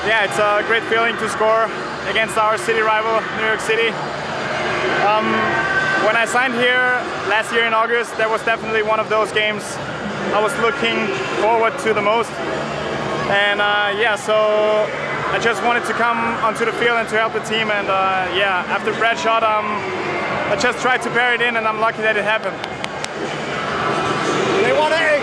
Yeah, it's a great feeling to score against our city rival, New York City. When I signed here last year in August, that was definitely one of those games I was looking forward to the most. And yeah, so I just wanted to come onto the field and to help the team. And yeah, after Brad shot, I just tried to bear it in, and I'm lucky that it happened. They want to